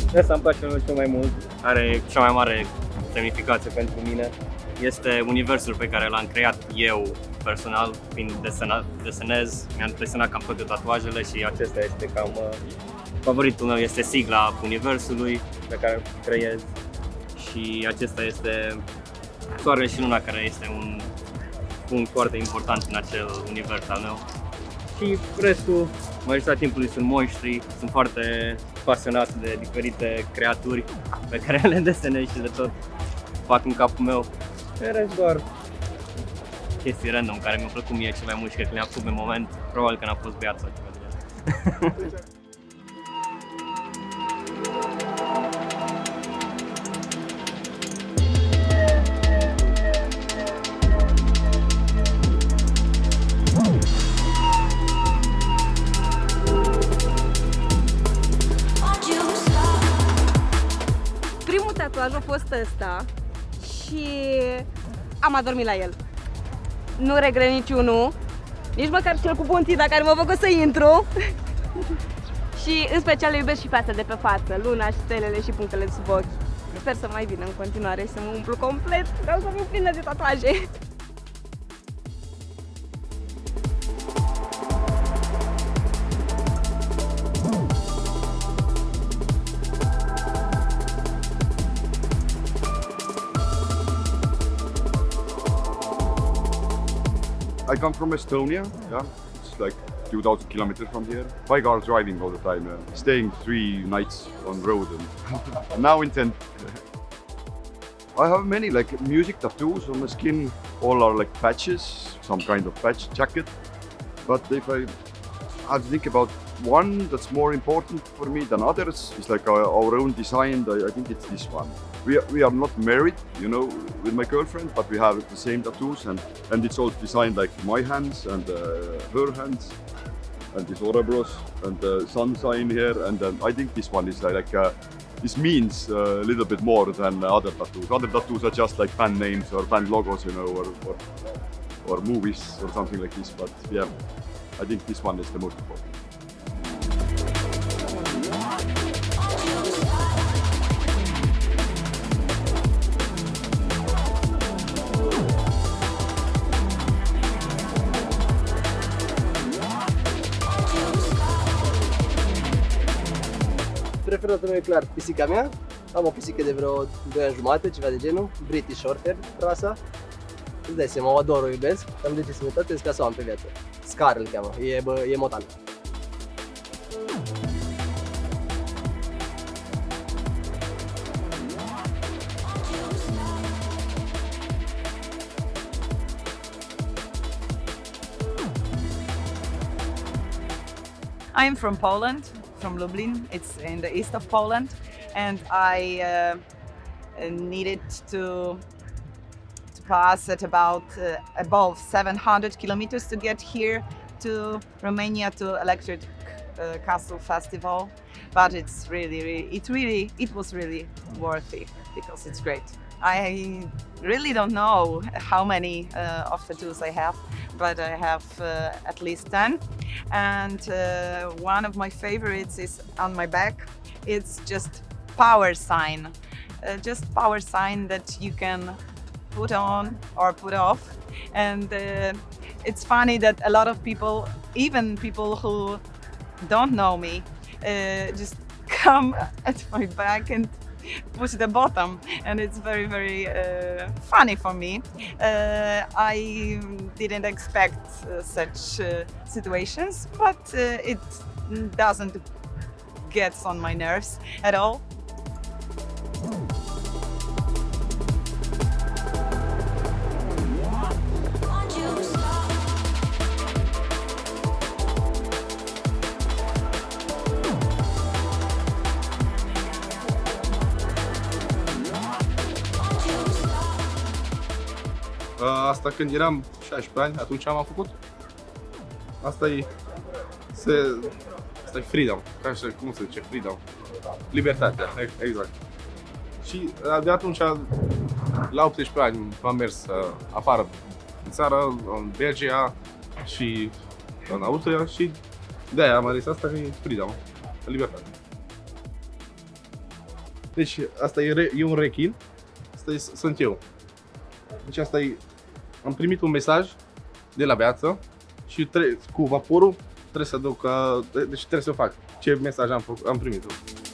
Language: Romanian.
Asta îmi place cel mai mult, are cea mai mare semnificație pentru mine. Este universul pe care l-am creat eu personal, fiind desenez, mi-am desenat cam toate tatuajele și acesta este cam favoritul meu, este sigla universului pe care îl creez și acesta este soarele și luna, care este un punct foarte important în acel univers al meu. Și restul, majoritatea timpului sunt monștri, sunt foarte pasionat de diferite creaturi pe care le desenez și le tot fac în capul meu. În rest doar chestii random care mi-au plăcut mie cel mai mult și cred că le-am făcut pe moment, probabil că n-am fost beat sau ceva de genul. Primul tatuaj a fost ăsta și am adormit la el. Nu regret niciunul, nici măcar cel cu pontita care m-a făcut să intru. Și în special le iubesc și pe astea de pe față, luna și stelele și punctele sub ochi. Sper să mai vină în continuare și să mă umplu complet, vreau să fiu plină de tatuaje. I come from Estonia, yeah. It's like 2000 kilometers from here. By car driving all the time, staying 3 nights on road and now in tent. I have many like music tattoos on my skin. All are like patches, some kind of patch jacket. But if I have to think about one that's more important for me than others, it's like our own design. I think it's this one. We are not married, you know, with my girlfriend, but we have the same tattoos, and it's all designed like my hands and her hands, and this Ouroboros and the sun sign here, and I think this one is like this means a little bit more than other tattoos. Other tattoos are just like band names or band logos, you know, or movies or something like this. But yeah, I think this one is the most important. Preferatul meu e clar pisica mea. Am o pisică de vreo 2 ani jumate, ceva de genul, British Shorthair, rasa. Îți dai seama, o ador, o iubesc, am de ce să mă ca să o am pe viață. Scar îl cheamă, e motan. I'm from Poland, from Lublin. It's in the east of Poland, and I needed to pass at about above 700 kilometers to get here to Romania to Electric Castle Festival. But it was really worth it because it's great. I really don't know how many of tattoos I have, but I have at least 10. And one of my favorites is on my back. It's just power sign. Just power sign that you can put on or put off. And it's funny that a lot of people, even people who don't know me, just come at my back and push the bottom, and it's very funny for me. I didn't expect such situations, but it doesn't get on my nerves at all. Asta când eram 16 ani, atunci am făcut. Asta e freedom, cum se zice, freedom, libertatea, exact. Și de atunci, la 18 ani, am mers afară din țară, în Belgia și în Austria și de-aia am ales asta, că e freedom, libertate. Deci asta e un rechin, sunt eu. Deci asta e, am primit un mesaj de la viață și cu vaporul trebuie să duc, deci trebuie să fac ce mesaj am primit.